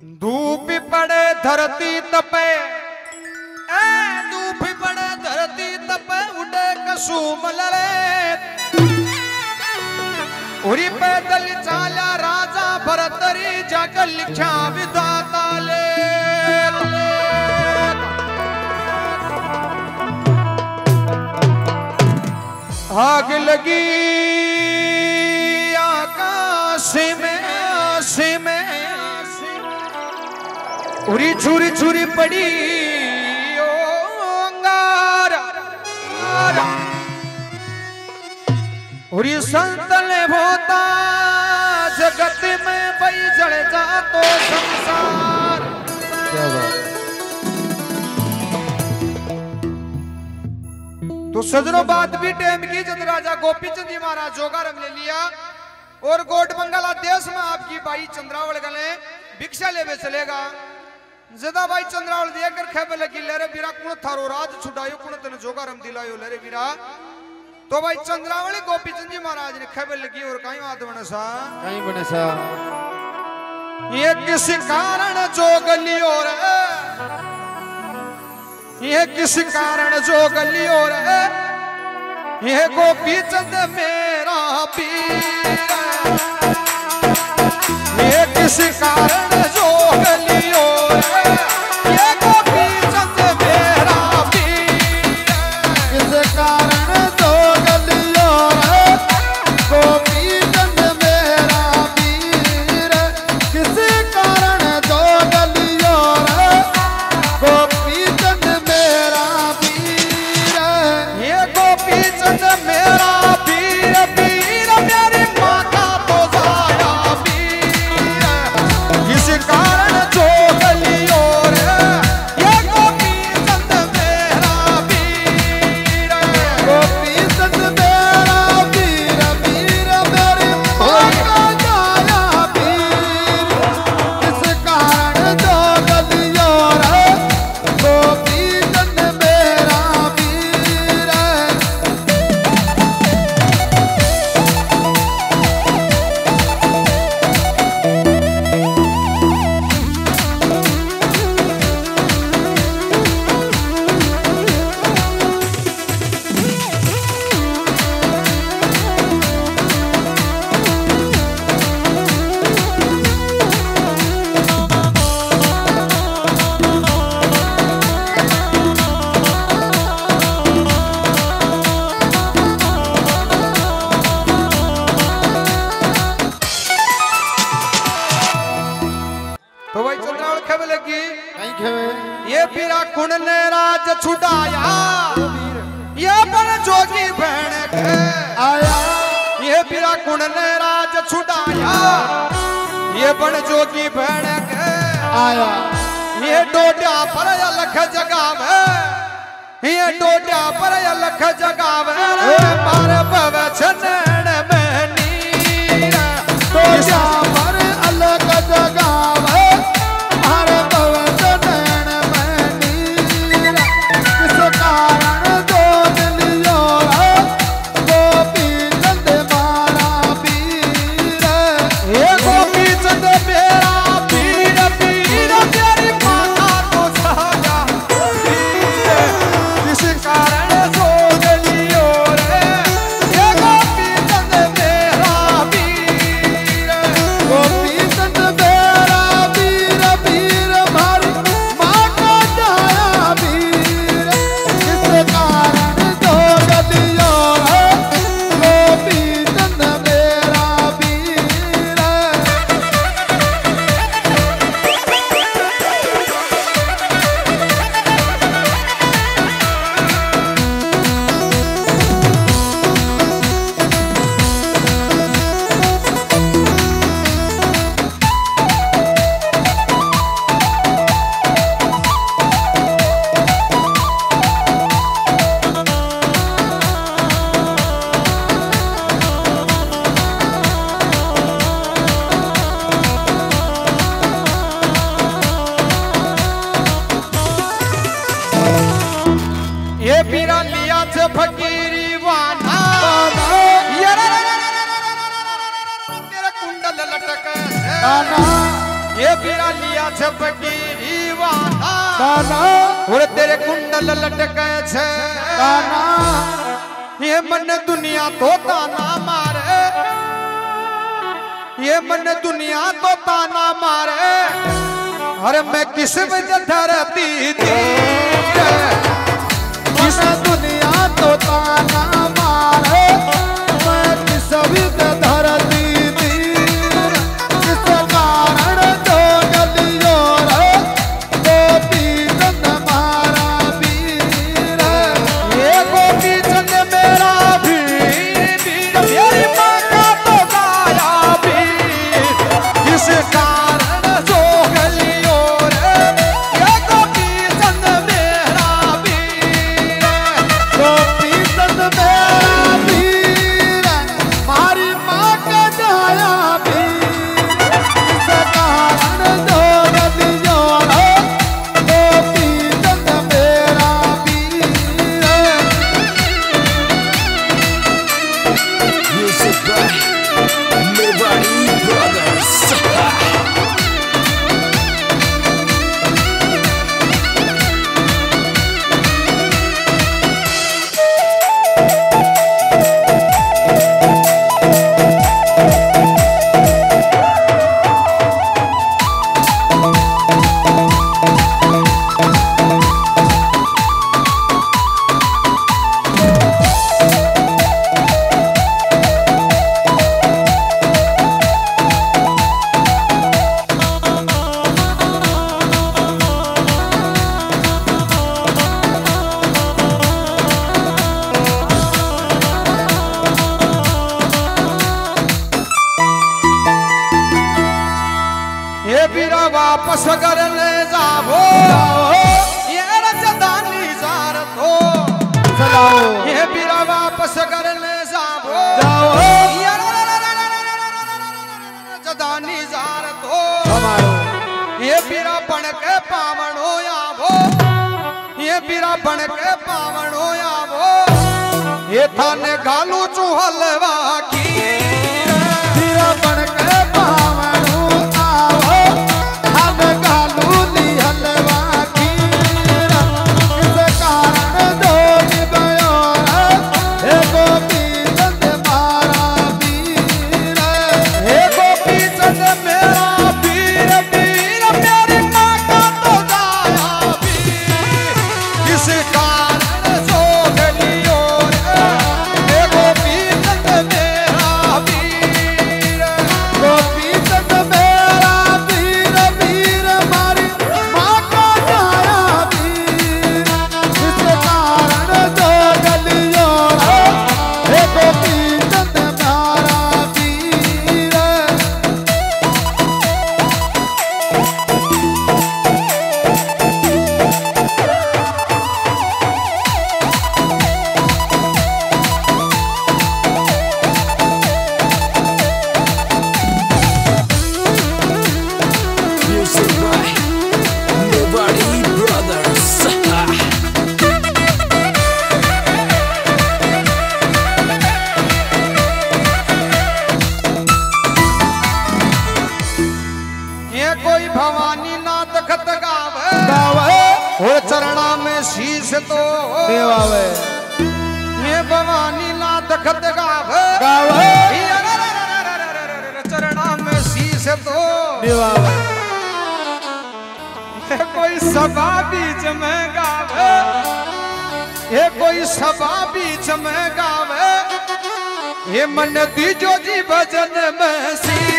धूप पड़े धरती तपे, धूप पड़े धरती तपे, उड़े कसुम लड़े। उरी पैदल चाला राजा भरतरी जाकर लिखा विधाता ले। आग लगी आकाश में, उरी छुरी छुरी पड़ी अंगार, उरी संतले होता जगत में बई जड़ जा तो संसार। क्या बात। तो सजनों बात भी टाइम की जब राजा गोपीचंद जी महाराज जोगा रंग ले लिया और गोट बंगाला देश में आपकी बाई चंद्रावल गले भिक्षा लेवे चलेगा। जदा भाई चंद्रावल देकर खेबे लगी लेरे बीरा कुण थारो राज छुड़ायो कुण तने जोगा रम दिलायो लेरे बीरा। तो भाई चंद्रावली गोपीचंद जी महाराज ने खेबे लगी और कहीं बात बने सा ये किस कारण जोग लियो रे, ये किस कारण जोग लियो रे, ये गोपीचंद मेरा पीर, ये किस कारण जोग लियो रे, ये गोपीचंद मेरा पीर, किस कारण जोग लियो रे, गोपीचंद मेरा पीर, किस कारण जोग लियो रे, गोपीचंद मेरा पीर, ये गोपीचंद मेरा पीर, पीर मेरी माता तो जाया पीर, किस कारण जोग लियो रे, ये गोपीचंद मेरा पीर, गोपीचंद मेरा पीर, पीर मेरी माता जाया पीर, किस कारण जोग लियो रे, गोपीचंद मेरा पीर। तो भाई चंद्रावल खेवे लगी नहीं खेवे ये पीरा कुण ने राज छुड़ाया, ये बन जोगी बहन के आया, ये पीरा कुण ने राज छुड़ाया, ये बन जोगी बहन के आया, ये डोड्या पर अलख जगावे, ये डोड्या पर अलख जगावे, मारे पवचन में नीर, डोड्या पर अलग जगावे, हर पवचन में नीर, किस कारण जोग लियो रे, गोपीचंद मारा पीर, ये गोपीचंद मेरा पीर, पीर तेरी माता तो जाया पीर, किस कारण जोग लियो रे, ये गोपीचंद मेरा पीर, गोपीचंद मेरा पीर, पीर मारी माता जाया पीर, किस कारण जोग लियो रे, गोपीचंद मेरा पीर। ये पीरा लिया थे फकीरी वाना, ये तेरा कुंडल लटक है, ये पीरा लिया छपकी वाना गाना और तेरे कुंडल लटके छे गाना ये मन दुनिया तो ताना मारे ये मन दुनिया तो ताना मारे अरे मैं किस वजह धरती थी किस दुनिया तो ताना मारे मैं किस वजह धरती थी किस कारण तो गलियों रे गोपी चंद मारा वीर ये गोपी चंद मेरा वीर वीर मेरी माँ का तो गाया वीर किस कारण जो गलियों रे ये गोपी चंद मेरा वीर गोपी चंद मेरा वीर मारी माँ का जाया वीर किस कारण जो गलियों रे गोपी चंद मेरा वीर Music by Mewari Brothers. ये बीरा वापस घर ले जाओ ये रजदानी जार दो चलाओ ये बीरा वापस घर ले जाओ जाओ ये रजदानी जार दो हमारो ये बीरा बन के पावन हो आवो ये बीरा बन के पावन हो आवो ये थाने गालू चूहलवा की तेरा बन के पावनु आओ हम गालू ली हलवा कीर किस कारण दो गयो हे गोपी चंद मारा वीर हे गोपी चंद मेरा वीर वीर मेरी माँ का तो गाया वीर किस कारण जो गलियों रे हे गोपी चंद मेरा वीर गोपी चंद मेरा वीर वीर मारी माँ का जाया वीर किस कारण दो गलियों हे गोपी चंद मारा वीर Music by Mewari Brothers. ये कोई भवानी नाथ खत गावे गावे और चरणा में शीश तो देवावे ये भवानी नाथ खत गावे गावे चरणा में शीश तो देवावे ये कोई सभा बीच में गावे ये कोई सभा बीच में गावे ये मन दीजो जी भजन में सी